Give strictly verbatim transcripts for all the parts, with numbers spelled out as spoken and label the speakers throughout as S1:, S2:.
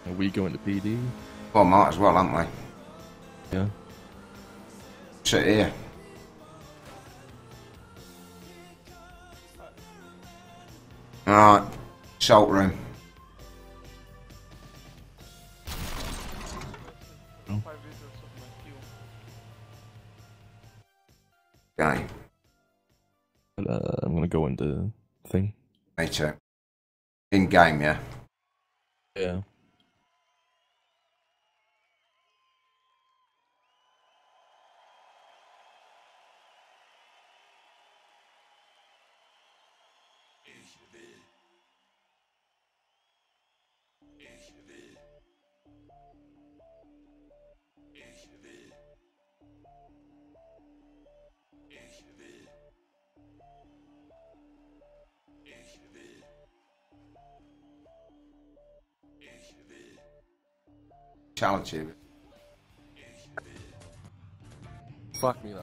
S1: Are we going to P D?
S2: Well, might as well, haven't we?
S1: Yeah.
S2: Sit here. Alright, salt room.
S1: Oh.
S2: Okay.
S1: But, uh, I'm gonna go into thing.
S2: Me too. In game, yeah.
S1: Yeah.
S2: Challenge you.
S1: Fuck me up.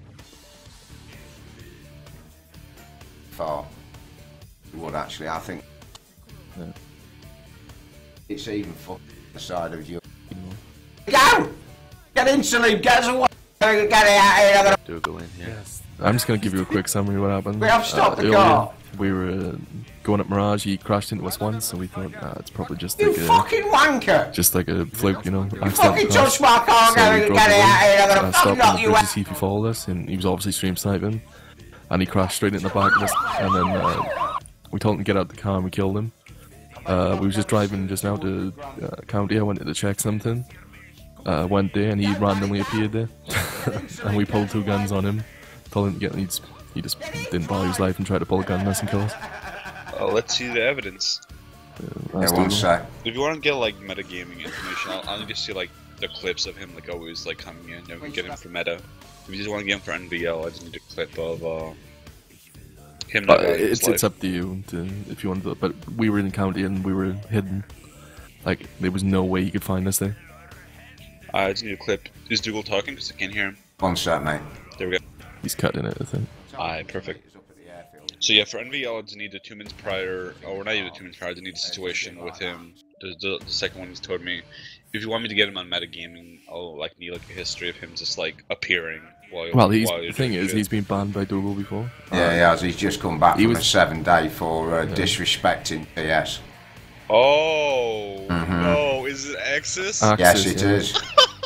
S2: Far. You would actually, I think.
S1: Yeah.
S2: It's even fucking the side of you. Go! Get in, Salim! Get us away! Get it out here!
S3: Do go in here.
S1: Yes. I'm just gonna give you a quick summary of what happened.
S2: We have stopped the
S1: earlier,
S2: car.
S1: We were uh, going up Mirage. He crashed into us once, so we thought uh, it's probably just
S2: You
S1: like a
S2: fucking wanker!
S1: just like a fluke, you know.
S2: You
S1: accidental
S2: fucking
S1: crash.
S2: touched my car!
S1: So
S2: Get
S1: we
S2: it
S1: drove
S2: out
S1: away,
S2: here! I'm gonna
S1: uh,
S2: fucking
S1: stopped
S2: knock
S1: on the
S2: you
S1: bridge
S2: out!
S1: to see if he followed us, and he was obviously stream sniping. And he crashed straight into the back of us, and then uh, we told him to get out the car, and we killed him. Uh, we were just driving just now to uh, County. I wanted to check something. Uh, went there, and he randomly appeared there, and we pulled two guns on him. Told him to get. He just, he just didn't bother his life and tried to pull a gun on us and kill us.
S3: Oh, let's see the evidence.
S1: Uh,
S2: Yeah,
S1: last
S2: one
S1: duel.
S2: sec.
S3: If you want to get like metagaming information, I'll, I'll just see like the clips of him like always like coming in. You know, get him for meta. If you just want to get him for N V L, I just need a clip of uh, him.
S1: Uh,
S3: Not having his
S1: it's it's
S3: life.
S1: up to you to, if you want to. But we were in County and we were hidden. Like there was no way you could find us there.
S3: I just need a clip. Is Dougal talking? Because I can't hear him.
S2: One sec, mate.
S3: There we go.
S1: He's cutting it, I think.
S3: Alright, perfect. So yeah, for N V L, I just need the two minutes prior, or not even the two minutes prior. I just need the situation with him. The, the, the second one he's told me. If you want me to get him on metagaming, I'll like need like a history of him just like appearing while.
S1: Well, he's,
S3: while
S1: the
S3: you're
S1: thing
S3: doing
S1: is,
S3: shit.
S1: he's been banned by Dougal before.
S2: Yeah, he has. He's just come back
S1: He
S2: from
S1: was-
S2: a seven day for uh,
S1: Yeah.
S2: disrespecting P S.
S3: Oh
S2: Mhm.
S3: no! Is it Axis?
S1: Uh,
S2: Yes,
S1: Axis,
S2: it
S1: yeah.
S2: is.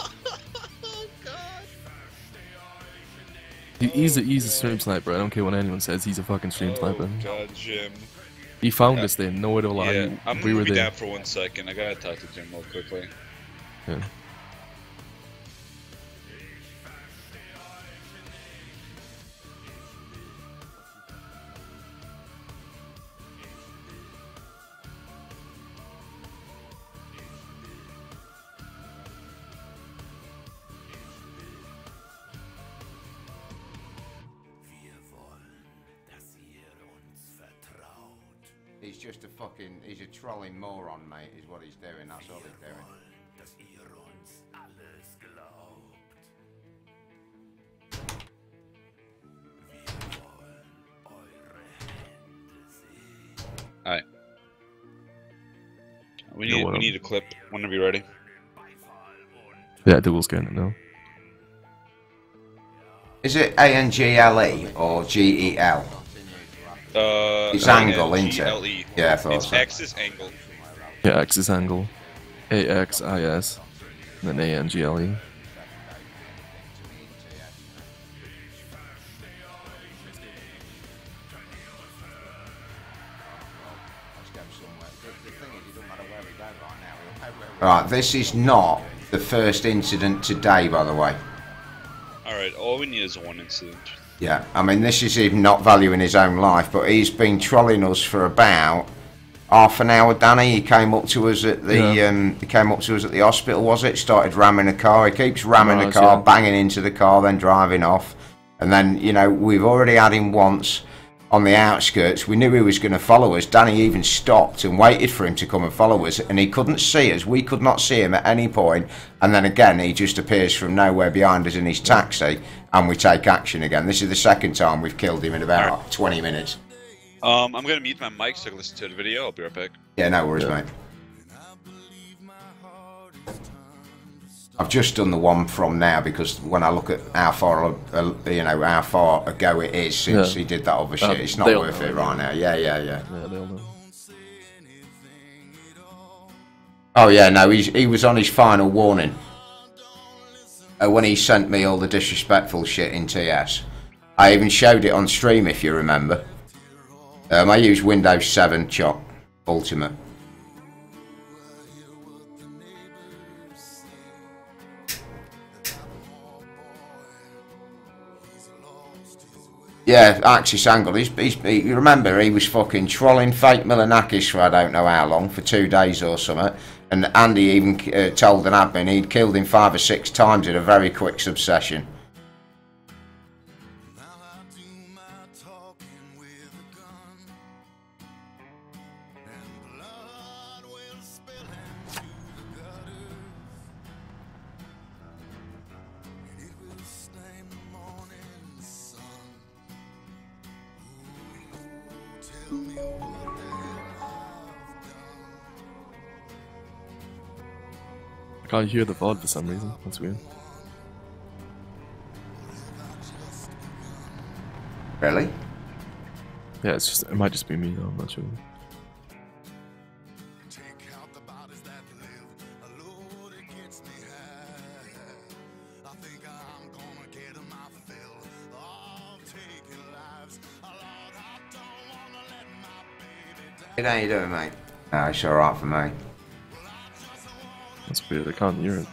S1: He, he's a he's a stream sniper. I don't care what anyone says. He's a fucking stream sniper.
S3: Oh god, Jim.
S1: He found us there. No way to lie.
S3: Yeah, I'm
S1: we
S3: gonna
S1: were
S3: be
S1: there.
S3: down for one second. I gotta talk to Jim real quickly.
S1: Yeah.
S2: He's just a fucking, he's a trolling moron, mate, is what he's doing. That's all he's doing.
S3: Alright. We
S1: You know
S3: need
S1: what,
S3: we
S1: um,
S3: need a clip whenever you're ready.
S1: Yeah, Dougal's getting it now.
S2: Is it A N G L E or G E L?
S3: Uh,
S2: It's
S3: A
S2: angle,
S3: N
S2: isn't
S3: G
S2: it?
S3: L E.
S2: Yeah, I thought
S3: It's
S2: so.
S3: axis angle.
S1: Yeah, Axis angle. A X I S. And then A N G L E.
S2: Right, this is not the first incident today, by the way.
S3: Alright, all we need is one incident.
S2: Yeah, I mean, this is even not valuing his own life, but he's been trolling us for about half an hour, Danny. He came up to us at the
S1: Yeah.
S2: um, he came up to us at the hospital, was it? Started ramming the car. He keeps ramming
S1: Nice,
S2: the car,
S1: yeah.
S2: banging into the car, then driving off. And then, you know, we've already had him once on the outskirts. We knew he was going to follow us. Danny even stopped and waited for him to come and follow us, and he couldn't see us. We could not see him at any point. And then again, he just appears from nowhere behind us in his taxi, and we take action again. This is the second time we've killed him in about twenty minutes.
S3: Um, I'm gonna mute my mic so I can listen to the video. I'll be right back.
S2: Yeah, no worries,
S1: Yeah.
S2: mate. I've just done the one from now because when I look at how far, uh, you know, how far ago it is since
S1: Yeah.
S2: he did that other shit,
S1: Uh,
S2: it's not
S1: they'll
S2: worth
S1: know
S2: it right
S1: anyway.
S2: now. Yeah, yeah, yeah.
S1: Yeah, they'll know.
S2: Oh yeah, no, he's, he was on his final warning uh, when he sent me all the disrespectful shit in T S. I even showed it on stream if you remember. Um, I use Windows seven Chop Ultimate. Yeah, Axis Angle. He's, he's, he, you remember he was fucking trolling fake Milanakis for I don't know how long, for two days or something. And Andy even uh, told an admin he'd killed him five or six times in a very quick succession.
S1: I can't hear the V O D for some reason. That's weird.
S2: Really?
S1: Yeah, it's just it might just be me though. I'm not sure.
S2: How you doing, mate? No, it's alright for me.
S1: That's weird. I can't hear it.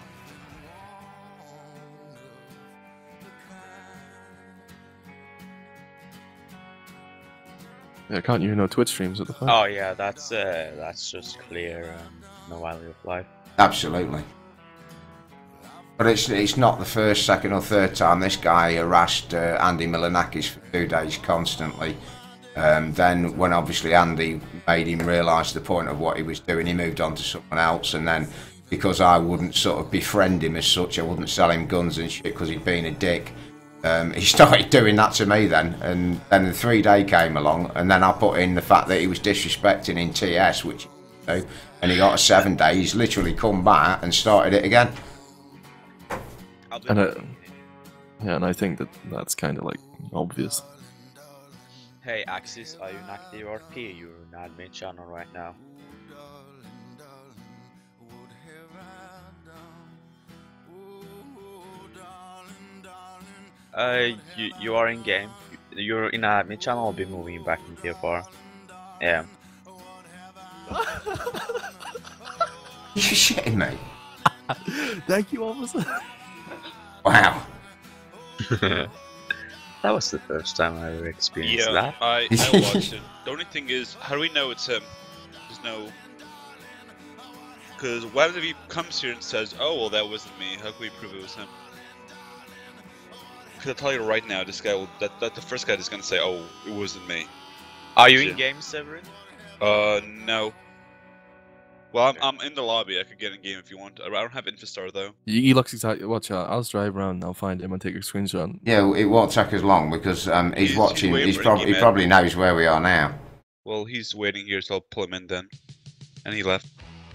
S1: Yeah, I can't hear no Twitch streams at the fuck.
S4: Oh yeah, that's uh, that's just clear. Um, no value of life.
S2: Absolutely. But it's it's not the first, second, or third time this guy harassed uh, Andy Milanakis for two days constantly. Um, then, when obviously Andy made him realise the point of what he was doing, he moved on to someone else. And then, because I wouldn't sort of befriend him as such, I wouldn't sell him guns and shit because he'd been a dick. Um, he started doing that to me then, and then the three day came along, and then I put in the fact that he was disrespecting in T S, which you know, and he got a seven day. He's literally come back and started it again.
S1: And I, yeah, and I think that that's kind of like obvious.
S4: Hey Axis, are you an active R P? You're an admin channel right now. Uh, you you are in game. You're in admin channel. I'll be moving back in T F R. Yeah.
S2: You shitting me?
S1: Thank you, officer.
S2: Wow.
S4: That was the first time I ever experienced
S3: yeah,
S4: that.
S3: I, I watched it. The only thing is, how do we know it's him? There's no... Because what if he comes here and says, oh, well, that wasn't me. How can we prove it was him? Because I'll tell you right now, this guy will... That, that the first guy is going to say, oh, it wasn't me.
S4: Are you
S3: Yeah.
S4: in game, Severin?
S3: Uh, no. Well, I'm, I'm in the lobby. I could get in game if you want. I don't have Infostar, though.
S1: He he looks exactly. Watch out! I'll drive around. I'll find him and take a screenshot.
S2: Yeah, it won't take us long because um, he's,
S3: He's- he's
S2: watching.
S3: waiting
S2: He's
S3: for
S2: prob- he
S3: Iggy,
S2: probably knows where we are now.
S3: Well, he's waiting here, so I'll pull him in then. And he left.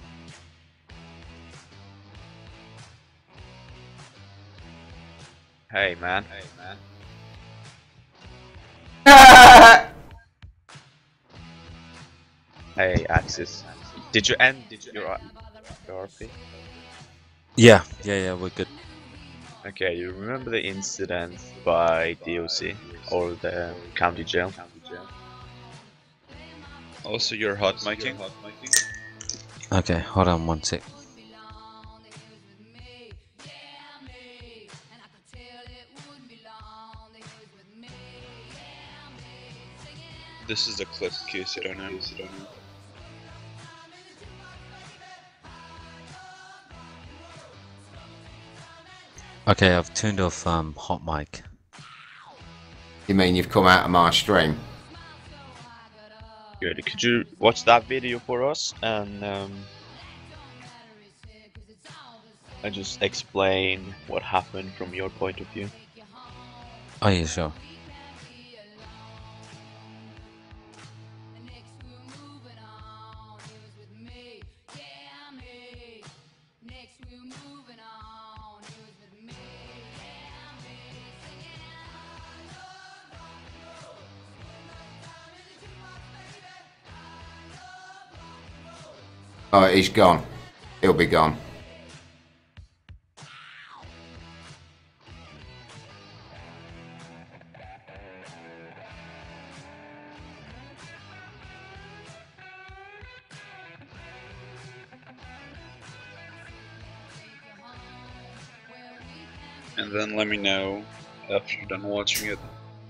S4: Hey man. Hey man. Hey Axis. Did you end Did you your, your R P?
S5: Yeah, yeah, yeah, we're good.
S4: Okay, you remember the incident by D O C or the county jail?
S3: Also, you're hot miking.
S5: Okay, hold on one sec.
S3: This is a clip, in case you don't know.
S5: Okay, I've turned off um, hot mic.
S2: You mean you've come out of my stream?
S4: Good. Could you watch that video for us and um, and just explain what happened from your point of view?
S5: Oh yeah, sure.
S2: Oh, he's gone. He'll be gone.
S3: And then let me know after you're done watching it.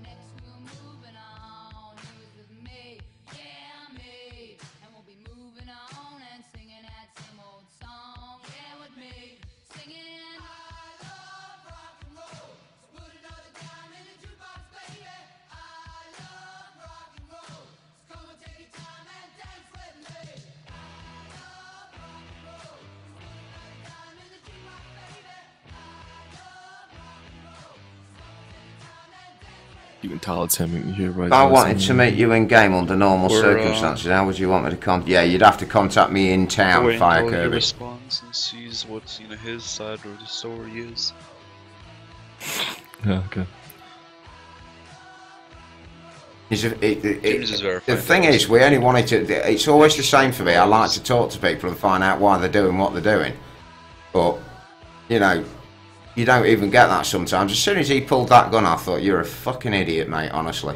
S1: You can tell it's him. You can hear right.
S2: If I wanted to meet you in game under normal We're, circumstances, uh, how would you want me to contact? Yeah, you'd have to contact me in town, Fire Kirby.
S3: He responds and sees what you know his side of the story is.
S1: Yeah, okay.
S2: He's a, it, it, it, the thing is, we only wanted to. It's always the same for me. I like to talk to people and find out why they're doing what they're doing, but you know. You don't even get that sometimes. As soon as he pulled that gun, I thought, you're a fucking idiot, mate, honestly.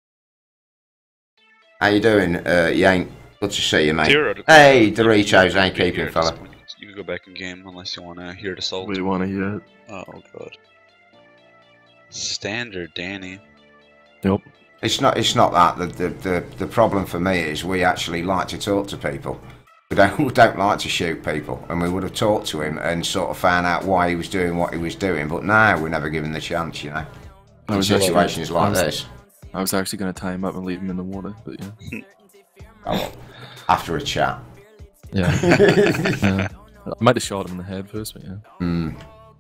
S2: How you doing? Uh, you ain't... Good to see you, mate. Hey, Doritos, ain't keeping, fella.
S3: You can go back in game unless you want to hear the salt.
S1: We want to hear it.
S3: Oh, God. Standard, Danny.
S1: Yep.
S2: It's not, it's not that. The, the, the, the problem for me is we actually like to talk to people. We don't, we don't like to shoot people, and we would have talked to him and sort of found out why he was doing what he was doing, but now we're never given the chance, you know, in situations like this.
S1: I was actually going to tie him up and leave him in the water, but yeah.
S2: Oh, well, after a chat.
S1: Yeah. yeah. I might have shot him in the head first, but yeah.
S2: Mm.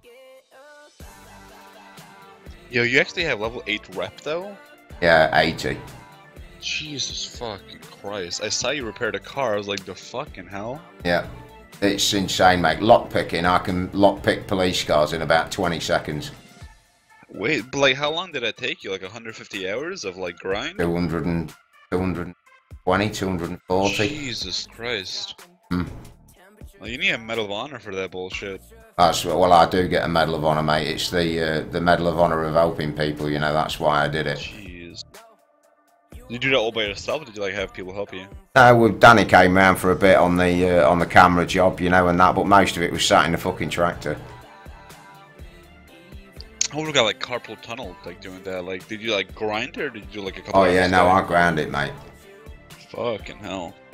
S3: Yo, you actually have level eight rep, though?
S2: Yeah, eighty.
S3: Jesus fucking Christ. I saw you repaired a car, I was like, the fucking hell?
S2: Yeah. It's insane, mate. Lockpicking, I can lockpick police cars in about twenty seconds.
S3: Wait, but like, how long did that take you? Like one hundred fifty hours of like grind?
S2: two hundred and, two hundred twenty, two hundred forty.
S3: Jesus Christ.
S2: Hmm.
S3: Well, you need a Medal of Honor for that bullshit.
S2: That's, well, I do get a Medal of Honor, mate. It's the uh, the Medal of Honor of helping people, you know, that's why I did it.
S3: Jeez. Did you do that all by yourself, or did you like have people help you?
S2: No, well, Danny came round for a bit on the uh, on the camera job, you know, and that, but most of it was sat in the fucking tractor.
S3: I would have got like carpal tunnel, like doing that. Like, did you like grind it, or did you do like a couple?
S2: Oh yeah, no, I ground it, mate.
S3: Fucking hell.